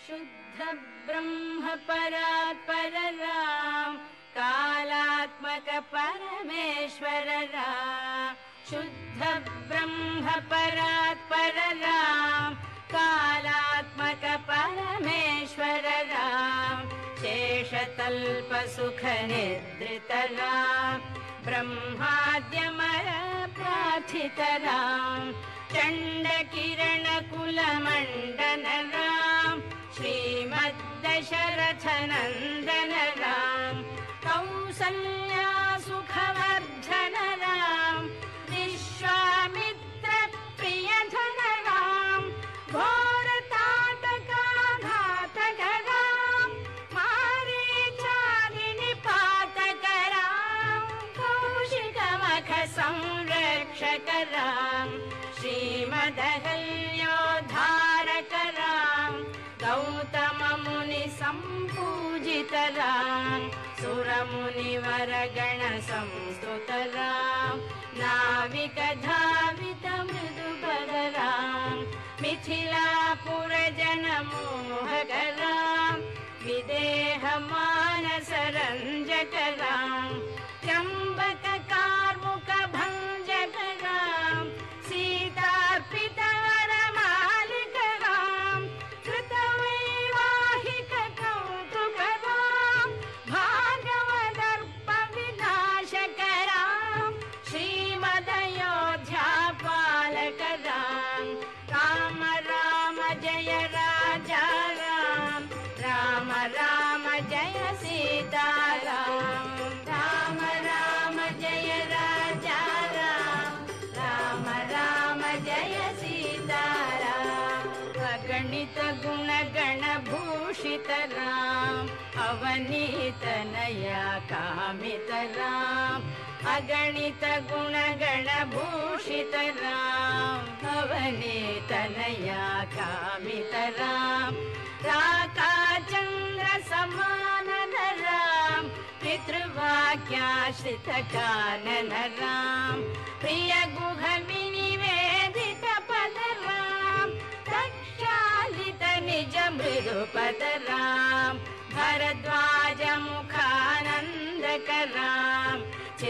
शुद्ध ब्रह्म परात्पर राम कालात्मक परमेश्वर राम शुद्ध ब्रह्म परात्पर राम कालात्मक परमेश्वर राम शेषतल्प सुख निद्रित राम ब्रह्माद्यमर प्रार्थित राम चण्ड किरण कुल मंडन राम श्रीमद्दशरथ नंदन राम कौसल्या सुखवर्धन राम विश्वामित्र प्रियधन राम घोर ताटकाघातक राम मारीचारिणि पातक राम कौशिक मख संरक्षक राम श्रीमदहल्योद्धारक राम गौतम मुनि संपूजित राम सुर मुनिवर गण संस्तुत राम नाविक धावित मृदुपद राम मिथिलापुर जन मोहक राम विदेह मानस रंजक राम त्र्यंबक कार्मुक भंजक राम सीतार्पित वरमालिक राम कृतवैवाहिक कौतुक राम भागवदर्प विनाशक राम श्रीमदयोध्या पालक राम राम राम जय राजा राम राम राम जय सीता राम राम राम जय राजा राम राम राम जय सीता राम अगणित गुण गण भूषित राम अवनीत नया कामित राम अगणित गुण गण भूषित राम अवनीत नया कामित राम राका चंद्र समान राम पितृवाक्याश्रित कानन राम प्रिय गुह विनिवेदित पद राम प्रक्षालित निज मृदुपद राम भरद्वाज मुखानंदक राम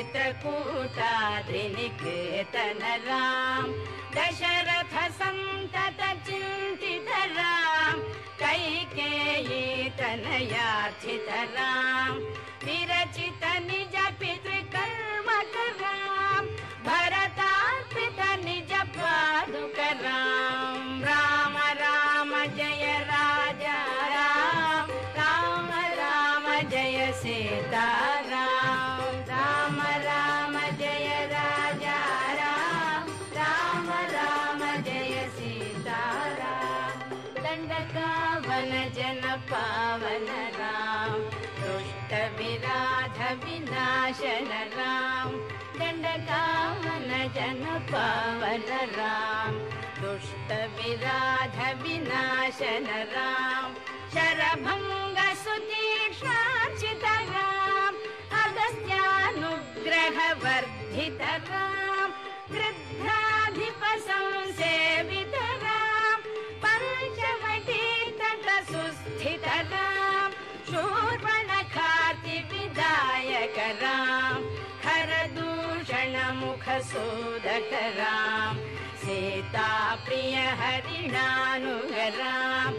चित्रकूटाद्रिनिकेतन राम दशरथ संतत चिंतित राम कैकेयी तनयार्चित राम विरचित निज पितृकर्मक राम भरतार्पित निज पादुक राम राम राम जय राजा राम राम राम जय सीता राम राम राम जय राजा राम राम राम जय सीता राम दंडकावन जन पावन राम दुष्ट विराध विनाशन राम दंडकावन जन पावन राम दुष्ट विराध विनाशन राम शरभंग सुतीक्ष्णार्चित राम अगस्त्यानुग्रह वर्धित राम गृध्राधिप संसेवित राम पंचवटी तट सुस्थित राम शूर्पणखार्ति विदायक राम खरदूषण मुख सोदक राम सीता प्रिय हरिणानुग राम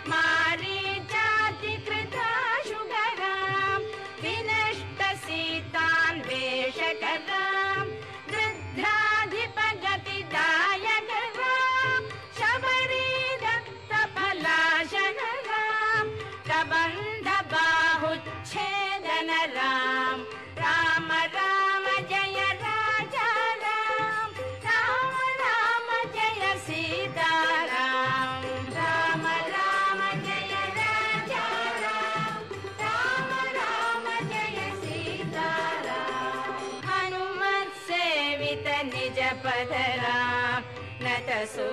मारीचाति कृताशुग राम विनष्ट सीतान्वेषक राम गृध्राधिप गतिदायक राम शबरी दत्त पलाशन राम कबंध बाहुच्छेदन राम राम राम जय राजा राम राम राम जय सीता राम राम राम जय राजा राम राम राम जय सीता राम हनुमत सेवित निज पद राम नत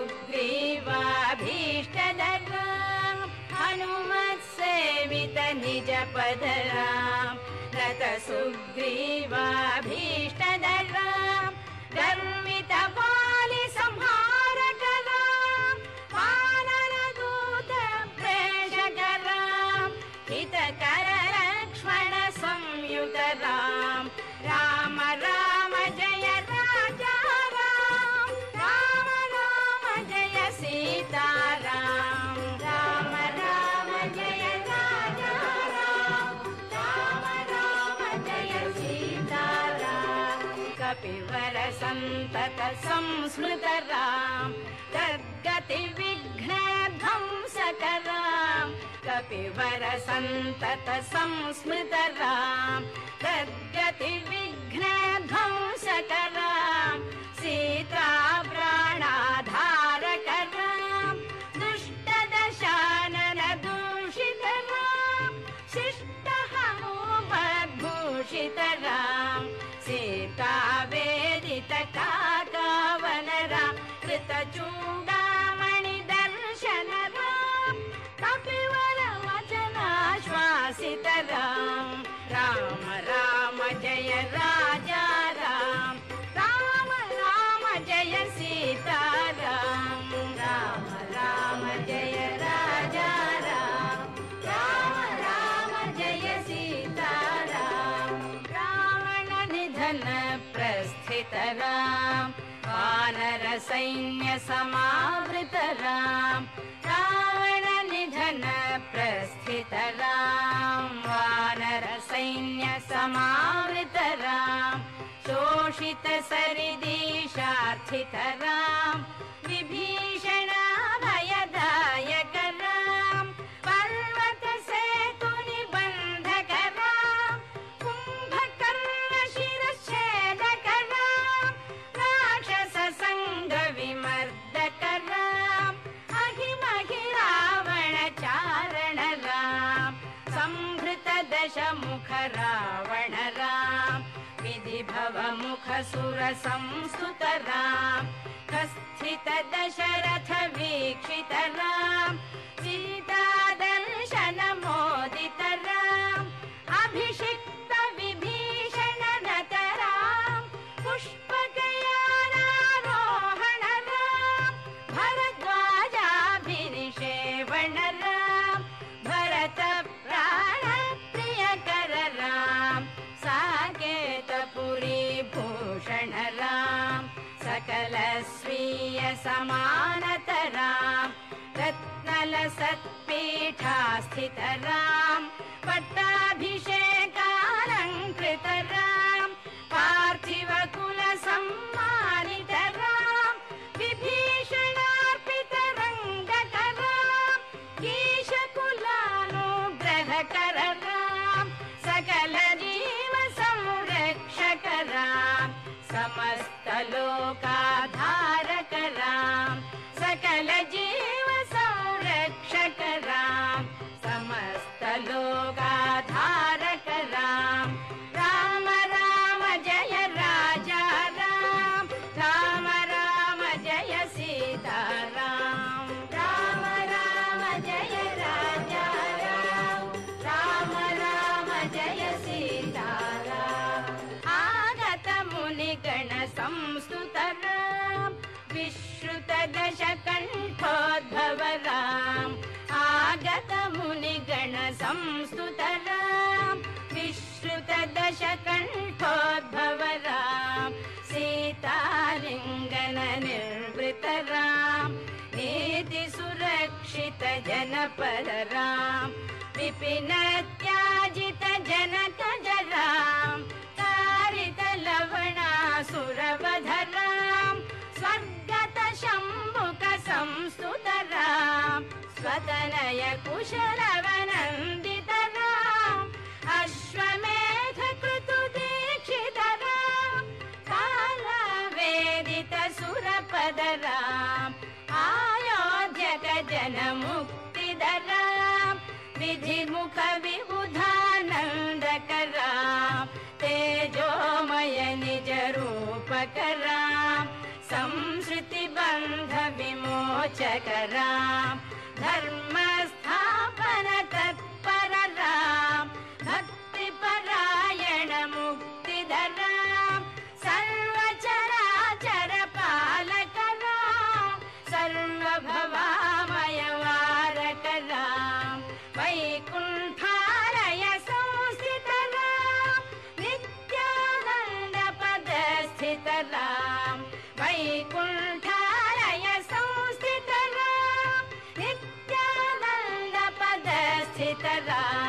सुग्रीवाभीष्ट राम हनुमत सेवित निज पद राम नत सुग्रीवाभीष्ट राम गर्वित वाली संहारक राम वानर दूत प्रेषक कपिवर सन्तत संस्मृतराम तद्गति विघ्न ध्वंसकराम कपिवर सन्तत संस्मृतराम तद्गति विघ्न ध्वंसकराम सीता प्राणाधारकराम दुष्ट दशानन दूषितराम शिष्ट हनुमद्भूषितराम सीता वेदित काकावनराम कृतचूडामणि दर्शनराम कपिवर वचनाश्वासितराम राम राम जय राजा राम राम राम जय सीताराम राम राम जय राजा राम राम राम जय सीताराम रावण निधन प्रस्थित राम वानर सैन्य समावृत राम रावण निधन प्रस्थित राम वानर सैन्य समावृत राम शोषित सरिदीशार्थित राम विभीषण भयदायक राम पर्वत सेतु निबन्धक राम कुम्भकर्ण शिरच्छेदक राम राक्षस संग विमर्दक राम अहिमहि रावण चारण राम संभृत दशमुख रावण राम विधिभव मुख सुर संस्तुत राम कस्थित दशरथ वीक्षित राम सीता दर्शन मोदित राम अभिषिक्त विभीषण नत राम पुष्पकयानारोहण राम भरद्वाजाभिनिषेवण राम भरत प्राण प्रियकर राम साकेतपुरी भूषण राम सकल स्वीय समानत राम रत्नल सत्पीठास्थित राम पट्टाभिषेकालङ्कृत राम पार्थिव कुल सम्मानित राम विभीषणार्पित रङ्गक राम ईशकुलानुग्रहकर राम सकल जीव संरक्षक राम समस्त लोकाधारक राम सकल जीव संरक्षक राम समस्त लोकाधारक राम राम राम जय राजा राम राम राम जय सीताराम राम राम जय राजा राम राम राम जय सीताराम आगत मुनिगण संस्तुत राम विश्रुत दशकण्ठोद्भव राम आगत मुनिगण संस्तुत राम विश्रुत दशकण्ठोद्भव राम सीतालिङ्गन निर्वृत राम नीति सुरक्षित जनपद राम विपिन त्याजित जनक राम तारित लवणासुरवध राम स्वर्गत शम्भुक संस्तुत राम स्वतनय कुशलवनन्दित राम अश्वमेध कृतु दीक्षित राम कालवेदित सुरपद राम आयोध्यक जन मुक्तिद राम विधिमुख विबुधानन्दक राम तेजोमय निज रूपक राम संसृति बन्ध विमोचक राम धर्म स्थापन तत्पर राम भक्ति परायण मुक्तिद राम सर्वचराचर पालक राम सर्वभवामय वारक राम वैकुण्ठालय संस्थित राम नित्यानन्द पद स्थित राम वैकुण्ठालय संस्थित राम नित्यानन्द पद स्थित राम